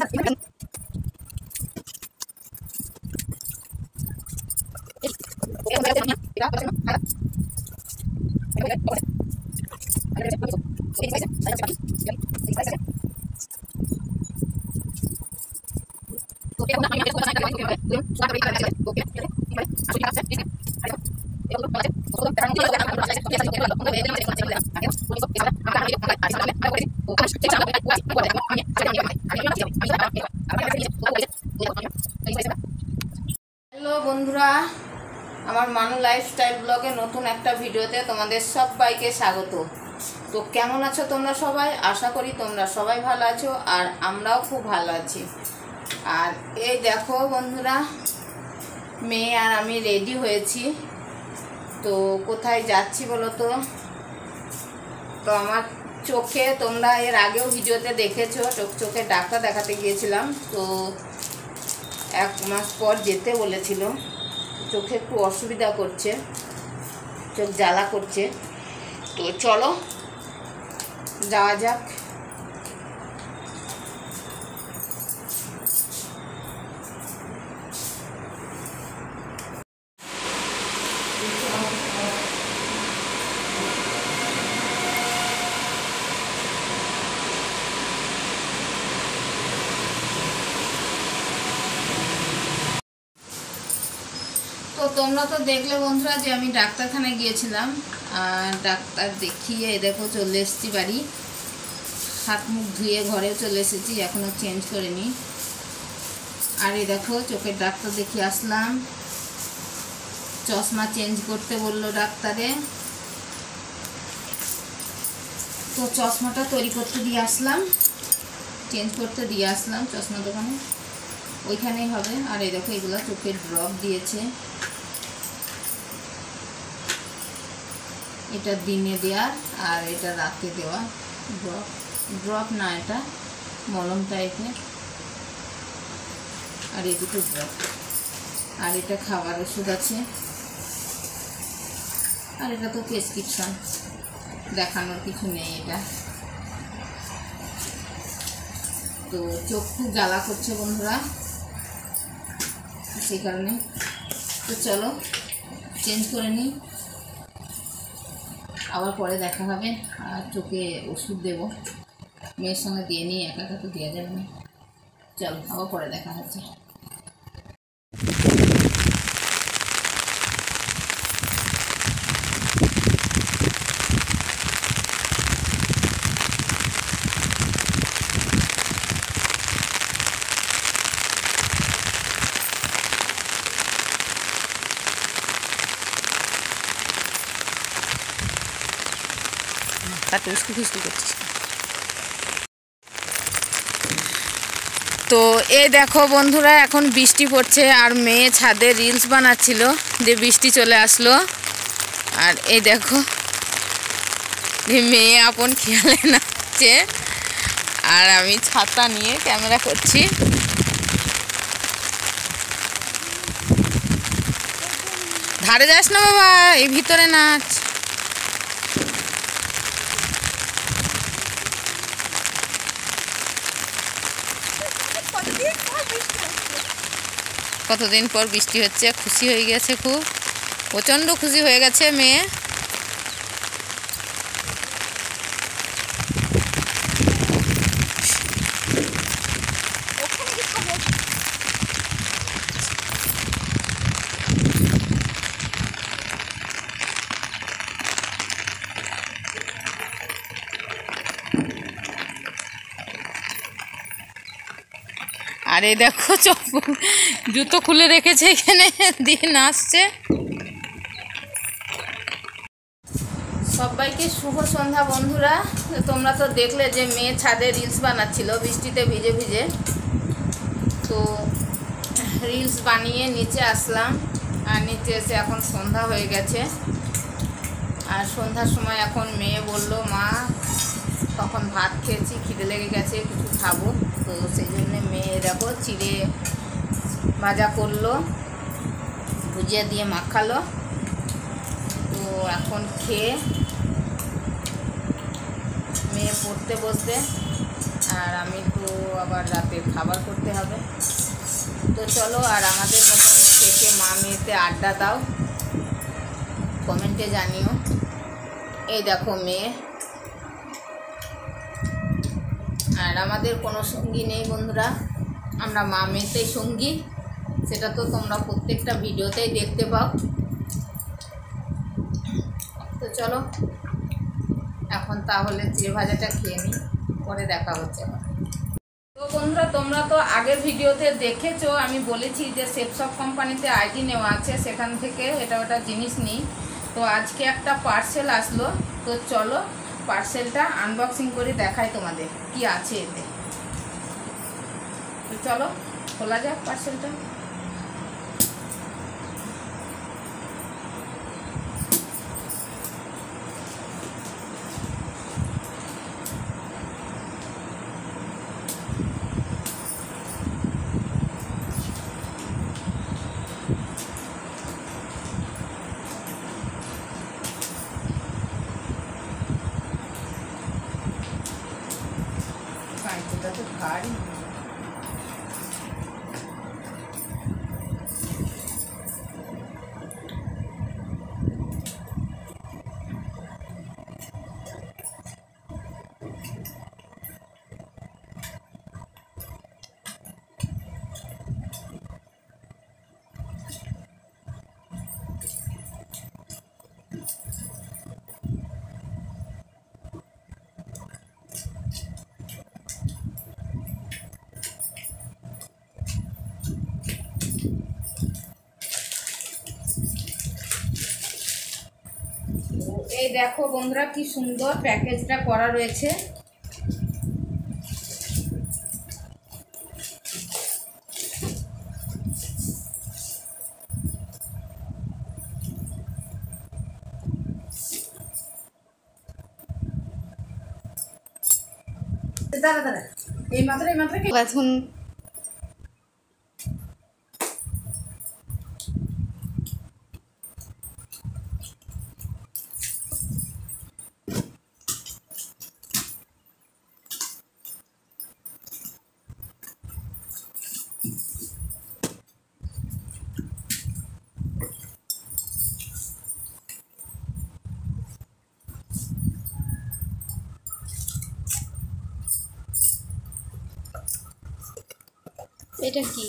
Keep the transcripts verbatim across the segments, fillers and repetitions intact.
Hello বন্ধুরা, আমার মানু লাইফস্টাইল ব্লগে নতুন একটা ভিডিওতে তোমাদের সবাইকে স্বাগত। তো কেমন আছো তোমরা সবাই? আশা করি তোমরা সবাই ভালো আছো, আর আমরাও খুব ভালো আছি। আর এই দেখো বন্ধুরা, মেয়ে আর আমি রেডি হয়েছি। তো কোথায় যাচ্ছি বলো তো? তো আমার চোখে, তোমরা এর আগেও ভিডিওতে দেখেছো, চোখ চোখে ডাক্তার দেখাতে গিয়েছিলাম। তো এক মাস পর যেতে বলেছিল। চোখে একটু অসুবিধা করছে, চোখ জ্বালা করছে। তো চলো যাওয়া যাক। তো তোমরা তো দেখলে বন্ধুরা যে আমি ডাক্তারখানায় গিয়েছিলাম, আর ডাক্তার দেখিয়ে দেখো চলে এসেছি বাড়ি। হাত মুখ ধুয়ে ঘরেও চলে এসেছি, এখনও চেঞ্জ করে নিই। আর এই দেখো চোখের ডাক্তার দেখিয়ে আসলাম। চশমা চেঞ্জ করতে বললো ডাক্তারে। তো চশমাটা তৈরি করতে দিয়ে আসলাম, চেঞ্জ করতে দিয়ে আসলাম চশমা দোকানে, ওইখানেই হবে। আর এই দেখো এগুলো চোখের ড্রপ দিয়েছে, এটা দিনে দেওয়ার আর এটা রাতে দেওয়া। ড্রপ ড্রপ না, এটা মলম টাইপের। আর এই দুটো ড্রপ, আর এটা খাবার ওষুধ আছে। আর এটা তো প্রেসক্রিপশন, দেখানোর কিছু নেই এটা। তো চোখ খুব জ্বালা করছে বন্ধুরা, সেই কারণে। তো চলো চেঞ্জ করে নিই, আবার পরে দেখা হবে। আর চোখে ওষুধ দেবো, মেয়ের সঙ্গে দিয়ে নিই, একা একা তো দেওয়া যাবে না। চলো আবার পরে দেখা হচ্ছে। তো এই দেখো বন্ধুরা, এখন বৃষ্টি পড়ছে, আর মেয়ে ছাদে রিলস বানাচ্ছিল, যে বৃষ্টি চলে আসলো। আর এই দেখো যে মেয়ে আপন খেয়ালে নাচছে, আর আমি ছাতা নিয়ে ক্যামেরা করছি। ধারে যাস না বাবা, এই ভিতরে নাচ। কতদিন পর বৃষ্টি হচ্ছে, খুশি হয়ে গেছে, খুব প্রচণ্ড খুশি হয়ে গেছে মেয়ে। আর এই দেখো চপ্পল জুতো খুলে রেখেছে এখানে, দিয়ে নাচছে। সবাইকে শুভ সন্ধ্যা বন্ধুরা। তোমরা তো দেখলে যে মেয়ে ছাদে রিলস বানাচ্ছিল বৃষ্টিতে ভিজে ভিজে। তো রিলস বানিয়ে নিচে আসলাম, আর নিচে এসে এখন সন্ধ্যা হয়ে গেছে। আর সন্ধ্যার সময় এখন মেয়ে বলল, মা তখন ভাত খেয়েছি, খিদে লেগে গেছে, কিছু খাবো। তো সেই জন্যে মেয়ে দেখো চিড়ে ভাজা করলো, ভুজিয়া দিয়ে মাখালো। তো এখন খেয়ে মেয়ে পড়তে বসবে, আর আমি তো আবার আবার রাতে খাবার করতে হবে। তো চলো, আর আমাদের মতন কে কে মা মেয়েতে আড্ডা দাও কমেন্টে জানিও। এই দেখো মেয়ে, আর আমাদের কোনো সঙ্গী নেই বন্ধুরা, আমরা মা মেয়েতেই সঙ্গী, সেটা তো তোমরা প্রত্যেকটা ভিডিওতেই দেখতে পাও। তো চলো এখন তাহলে চিড়ে ভাজাটা খেয়ে নিই, পরে দেখা হচ্ছে। তো বন্ধুরা, তোমরা তো আগের ভিডিওতে দেখেছো, আমি বলেছি যে সেপসপ কোম্পানিতে আইডি নেওয়া আছে, সেখান থেকে এটা ওটা জিনিস নিই। তো আজকে একটা পার্সেল আসলো, তো চলো পার্সেলটা আনবক্সিং করে দেখাই তোমাদের কি আছে এতে। তো চলো খোলা যাক পার্সেলটা। এটা তো ভারী। এই দেখো বন্ধুরা কি সুন্দর প্যাকেজটা করা রয়েছে। দাঁড়া দাঁড়া এই মাত্র এই মাত্র এখন এটা কি?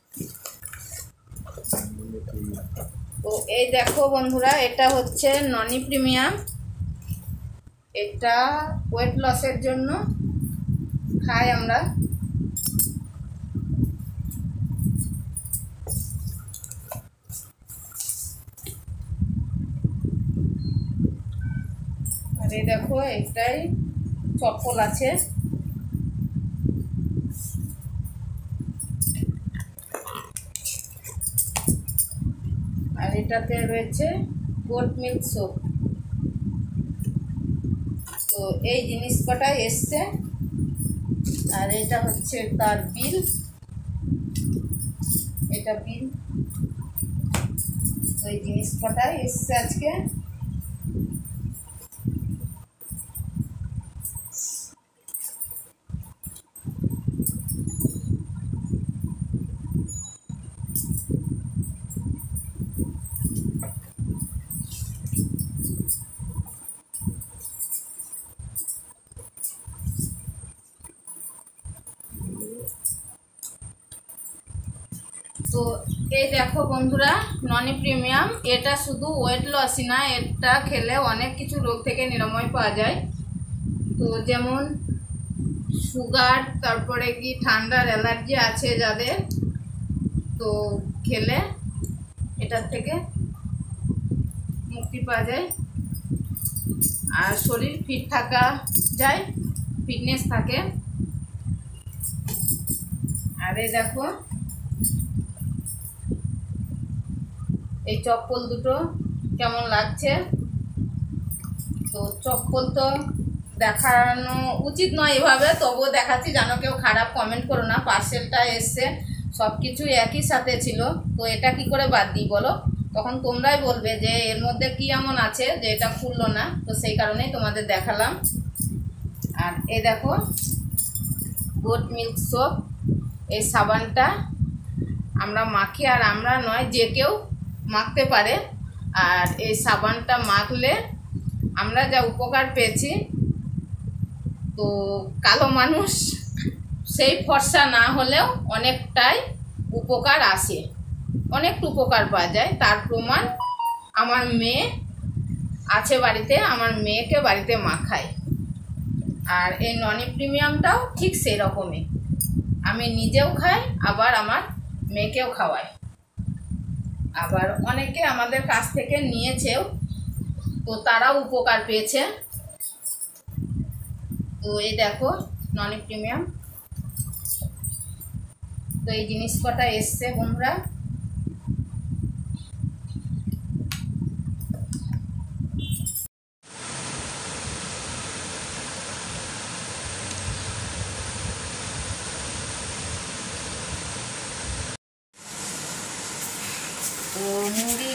তো এই দেখো বন্ধুরা, এটা হচ্ছে ননি প্রিমিয়াম। এটা ওয়েট লসের জন্য খাই আমরা। আর এই দেখো একটাই চপ্পল আছে। আর এটাতে রয়েছে গোট মিল্ক সোপ। তো এই জিনিস কটাই এসছে, আর এটা হচ্ছে তার বিল, এটা বিল। তো এই জিনিস কটাই এসছে আজকে। তো এই দেখো বন্ধুরা ননি প্রিমিয়াম, এটা শুধু ওয়েট লসই না, এটা খেলে অনেক কিছু রোগ থেকে নিরাময় পাওয়া যায়। তো যেমন সুগার, তারপরে কি ঠান্ডার অ্যালার্জি আছে যাদের, তো খেলে এটার থেকে মুক্তি পাওয়া যায় আর শরীর ফিট থাকা যায়, ফিটনেস থাকে। আর এই দেখো এই চপ্পল দুটো কেমন লাগছে। তো চপ্পল তো দেখানো উচিত নয় এভাবে, তবুও দেখাচ্ছি, যেন কেউ খারাপ কমেন্ট করো না। পার্সেলটা এসছে, সব কিছু একই সাথে ছিল, তো এটা কি করে বাদ দিই বলো? তখন তোমরাই বলবে যে এর মধ্যে কি এমন আছে যে এটা খুললো না। তো সেই কারণেই তোমাদের দেখালাম। আর এই দেখো গোট মিল্ক সোপ। এই সাবানটা আমরা মাখি, আর আমরা নয় যে কেউ মাখতে পারে। আর এই সাবানটা মাখলে আমরা যা উপকার পেয়েছি, তো কালো মানুষ সেই ফর্সা না হলেও অনেকটাই উপকার আসে, অনেকটা উপকার পাওয়া যায়। তার প্রমাণ আমার মেয়ে আছে বাড়িতে, আমার মেয়েকে বাড়িতে মাখায়। আর এই ননি প্রিমিয়ামটাও ঠিক সেই রকমই, আমি নিজেও খাই, আবার আমার মেয়েকেও খাওয়াই। আবার অনেকে আমাদের কাছ থেকে নিয়েছেও, তো তারাও উপকার পেয়েছে। তো এই দেখো ননি প্রিমিয়াম, তো এই জিনিস কটা এসছে বন্ধুরা। তো মুড়ি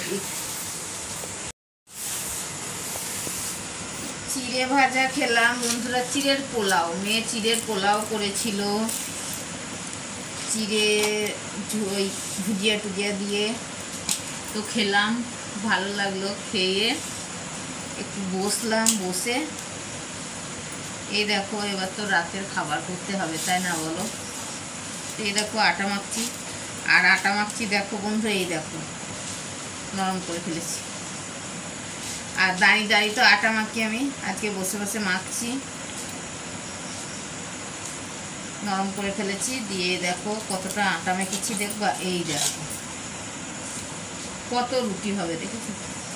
চিড়ে ভাজা খেলাম বন্ধুরা, চিড়ের পোলাও, মেয়ে চিড়ের পোলাও করেছিল, চিড়ে ওই ভুজিয়া টুজিয়া দিয়ে, তো খেলাম, ভালো লাগলো। খেয়ে একটু বসলাম, বসে এই দেখো এবার তো রাতের খাবার করতে হবে, তাই না বলো। এই দেখো আটা মাখছি, আর আটা মাখছি দেখো বন্ধু, এই দেখো নরম করে ফেলেছি। আর দাঁড়িয়ে দাঁড়িয়ে তো আটা মাখি আমি, আজকে বসে বসে মাখছি, নরম করে ফেলেছি। দিয়ে দেখো কতটা আটা মেখেছি, দেখবা এই দেখো কত রুটি হবে, দেখেছো।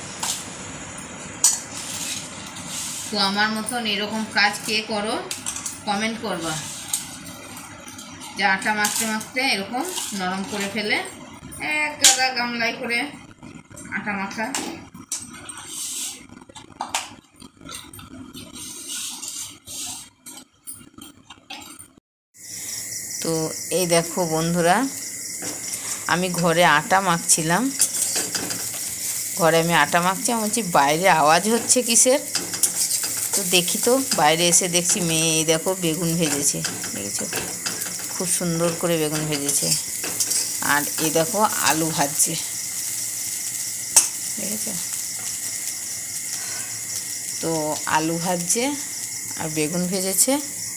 তো আমার মতন এরকম কাজ কে করো কমেন্ট করবা, যে আটা মাখতে মাখতে এরকম নরম করে ফেলে এক গাদা গামলায় করে আটা মাখা। তো এই দেখো বন্ধুরা, আমি ঘরে আটা মাখছিলাম, ঘরে আমি আটা মাখছি, আমি বলছি বাইরে আওয়াজ হচ্ছে কিসের। তো দেখি, তো বাইরে এসে দেখছি মেয়ে এই দেখো বেগুন ভেজেছে, দেখেছো খুব সুন্দর করে বেগুন ভেজেছে। আর এই দেখো আলু ভাজছে, দেখেছো। তো আলু ভাজছে আর বেগুন ভেজেছে।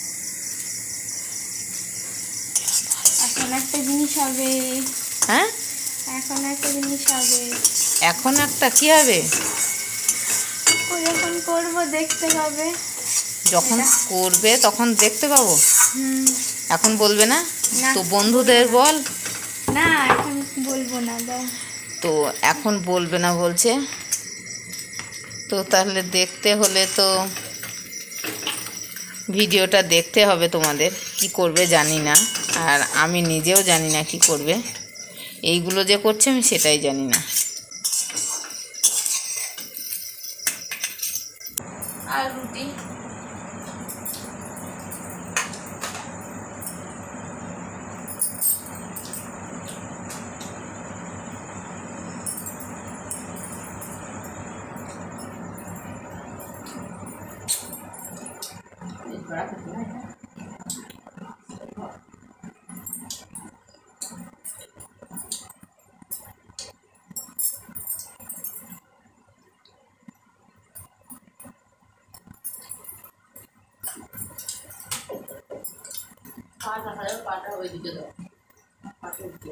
এখন একটা জিনিস হবে, হ্যাঁ এখন একটা জিনিস হবে, এখন একটা কি হবে, ও যখন করবো দেখতে পাবে, যখন করবে তখন দেখতে পাবো। হুম এখন বলবে না না। তো বন্ধুদের বল। না এখন বলবো না, দাও। তো এখন বলবে না বলছে, তো তাহলে দেখতে হলে তো ভিডিওটা দেখতে হবে তোমাদের। কি করবে জানি না, আর আমি নিজেও জানি না কি করবে। এইগুলো যে করছে আমি সেটাই জানি না। আর রুটি পাটা হয়, পাটা ওই দিকে দাও, পাটা উঠে।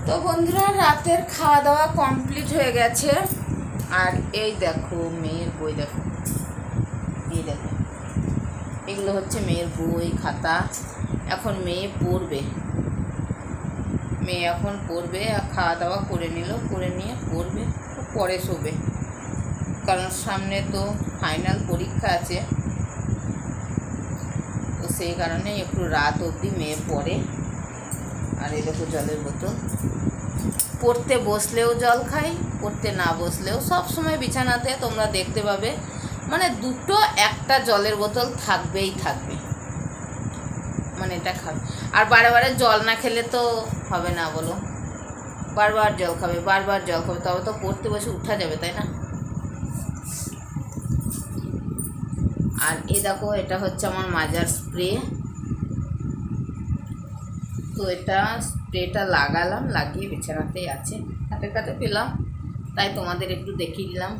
তো বন্ধুরা রাতের খাওয়া দাওয়া কমপ্লিট হয়ে গেছে। আর এই দেখো মেয়ের বই, দেখো এই দেখো এগুলো হচ্ছে মেয়ের বই খাতা। এখন মেয়ে পড়বে, মেয়ে এখন পড়বে আর খাওয়া দাওয়া করে নিল, করে নিয়ে পড়বে, পরে শোবে, কারণ সামনে তো ফাইনাল পরীক্ষা আছে। তো সেই কারণে একটু রাত অবধি মেয়ে পড়ে। আর এই দেখো জলের বোতল, পড়তে বসলেও জল খাই, পড়তে না বসলেও সব সময় বিছানাতে তোমরা দেখতে পাবে মানে দুটো একটা জলের বোতল থাকবেই থাকবে, মানে এটা খাবে। আর বারে বারে জল না খেলে তো হবে না, বলো, বারবার জল খাবে, বারবার জল খাবে, তবে তো পড়তে বসে উঠা যাবে, তাই না? আর এ দেখো এটা হচ্ছে আমার মাজার স্প্রে। তো এটা স্প্রেটা লাগালাম, লাগিয়ে বিছানাতেই আছে, হাতের কাছে পেলাম তাই তোমাদের একটু দেখিয়ে দিলাম।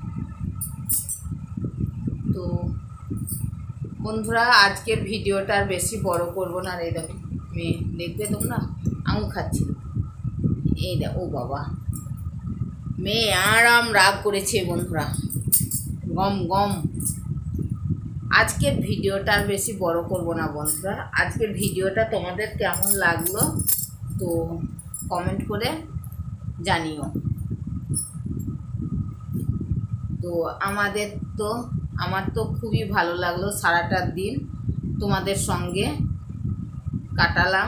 তো বন্ধুরা আজকের ভিডিওটা আর বেশি বড় করবো না। আর এই দেখো মেয়ে দেখবে তোমরা আঙুর খাচ্ছিল, এই দেখো, ও বাবা মেয়ে আরাম রাগ করেছে বন্ধুরা, গম গম। আজকের ভিডিওটা আর বেশি বড় করব না বন্ধুরা। আজকের ভিডিওটা তোমাদের কেমন লাগলো তো কমেন্ট করে জানিও। তো আমাদের তো আমার তো খুবই ভালো লাগলো, সারাটা দিন তোমাদের সঙ্গে কাটালাম।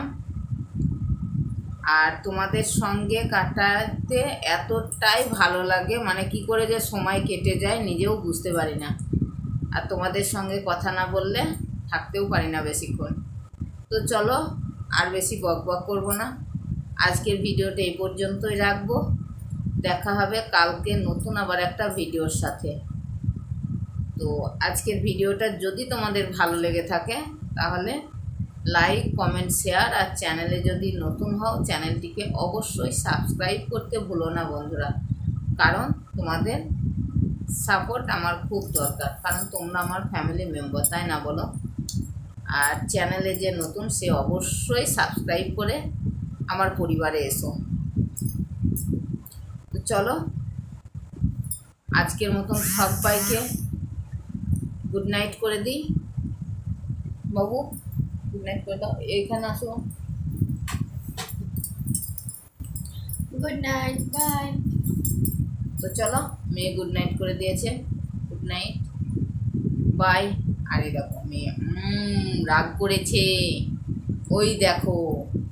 আর তোমাদের সঙ্গে কাটাতে এতটাই ভালো লাগে, মানে কি করে যে সময় কেটে যায় নিজেও বুঝতে পারি না। আর তোমাদের সঙ্গে কথা না বললে থাকতেও পারি না বেশিক্ষণ। তো চলো আর বেশি বক বক করবো না, আজকের ভিডিওটা এই পর্যন্তই রাখবো। দেখা হবে কালকে নতুন আবার একটা ভিডিওর সাথে। তো আজকের ভিডিওটা যদি তোমাদের ভালো লেগে থাকে তাহলে লাইক, কমেন্ট, শেয়ার, আর চ্যানেলে যদি নতুন হও চ্যানেলটিকে অবশ্যই সাবস্ক্রাইব করতে ভুলো না বন্ধুরা, কারণ তোমাদের সাপোর্ট আমার খুব দরকার, কারণ তোমরা আমার ফ্যামিলি মেম্বার, তাই না বলো? আর চ্যানেলে যে নতুন সে অবশ্যই সাবস্ক্রাইব করে আমার পরিবারে এসো। তো চলো আজকের মতন সবাইকে গুড নাইট করে দিই। বাবু গুড নাইট করে দাও, এইখানে আসো। Good night, bye. তো চলো মেয়ে গুড নাইট করে দিয়েছে, গুড নাইট, বাই। আর এই দেখো মেয়ে রাগ করেছে, ওই দেখো।